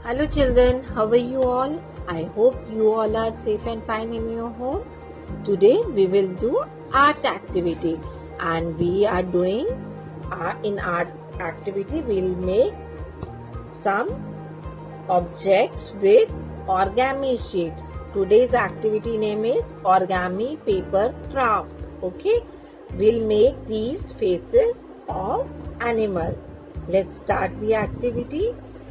Hello children, how are you all? I hope you all are safe and fine in your home. Today we will do art activity, and we are doing in art activity we will make some objects with origami sheet. Today's activity name is origami paper craft. Okay, we'll make these faces of animals. Let's start the activity.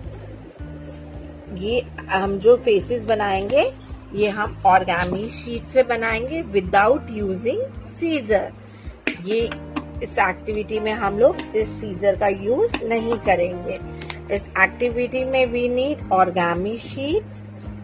ये हम जो faces बनाएंगे ये हम ऑर्गेमी sheet से बनाएंगे without using scissor. ये इस एक्टिविटी में हम लोग इस सीजर का यूज नहीं करेंगे। इस एक्टिविटी में we need origami sheets,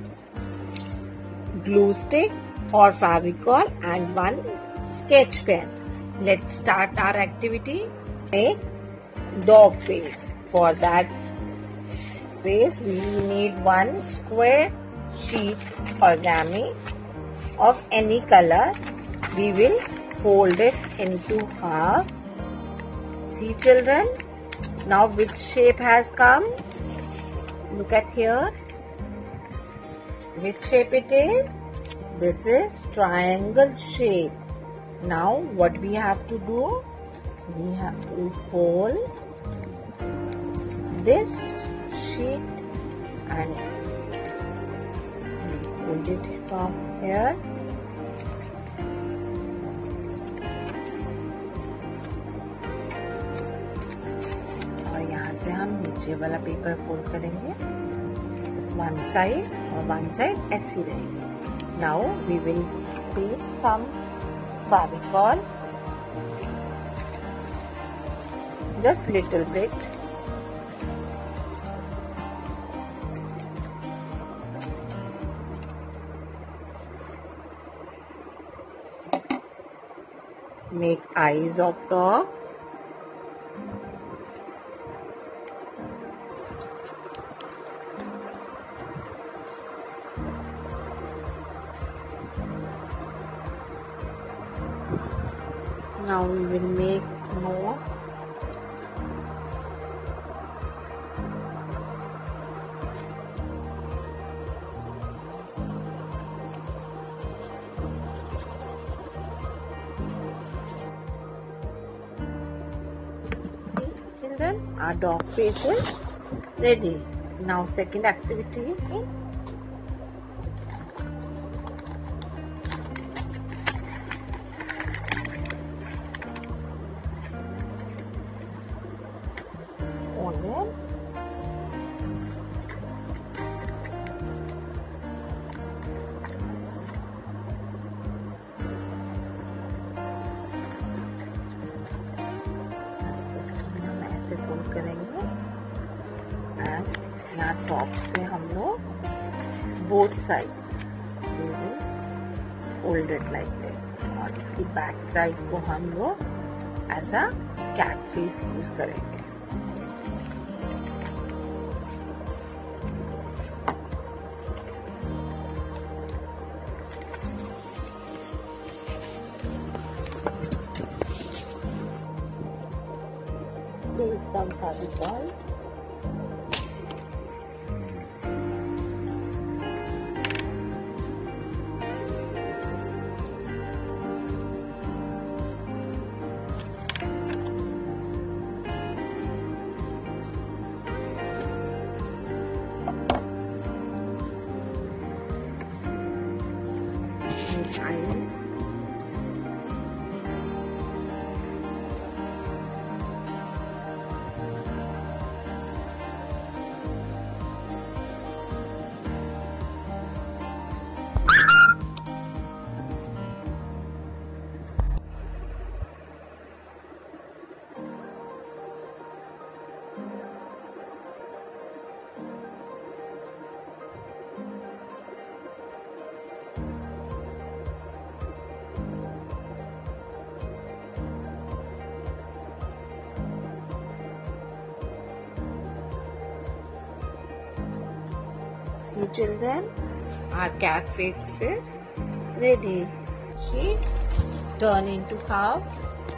glue stick और Fevicol and one sketch pen. Let's start our activity. Make dog face. For that face we need one square sheet origami of any color. We will fold it into half. See children, now which shape has come? Look at here. Which shape it is? This is triangle shape. Now what we have to do? We have to fold this sheet and fold it from here. और यहाँ से हम नीचे वाला paper fold करेंगे, one side और one side ऐसी रहेगी। Now we will paste some Fevicol, just little bit. Make eyes of dog. Now we will make nose. Our dog face is ready. Now second activity is onion. करेंगे and यहाँ top से हम लोग both sides folded like this, और इसकी back side को हम लोग as a cat face use करेंगे। Place some Fevicol. See children, our cat face is ready. She turn into half.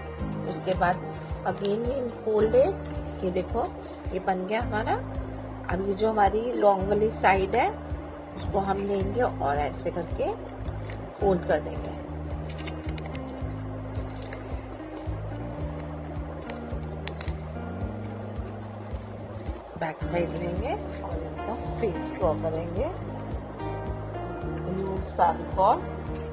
उसके बाद again we fold it. ये देखो ये बन गया हमारा अब ये जो हमारी लॉन्ग वाली साइड है उसको हम लेंगे और ऐसे करके फोल्ड कर देंगे। बैक साइड लेंगे और इसका फेस ड्रॉ करेंगे। Use Fevicol.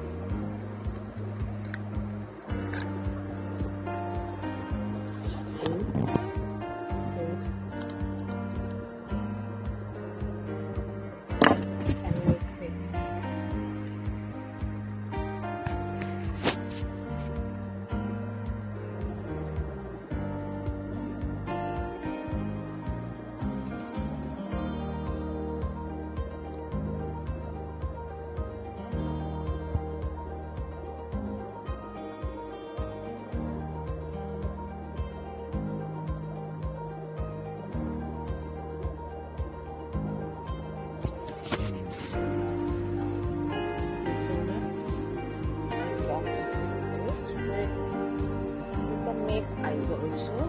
Eyes also.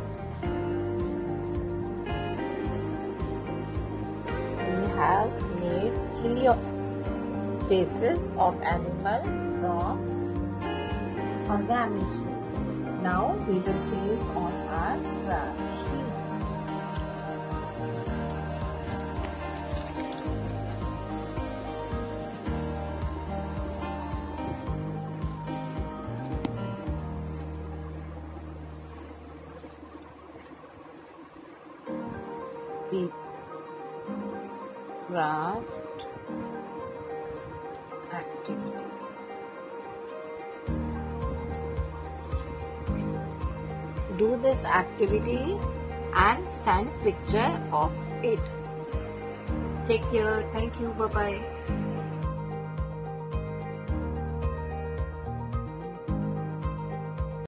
We have made 3 faces of animal from origami sheet. Now we will place on our scrap sheet. The craft activity. Do this activity and send picture of it. Take care. Thank you. Bye bye.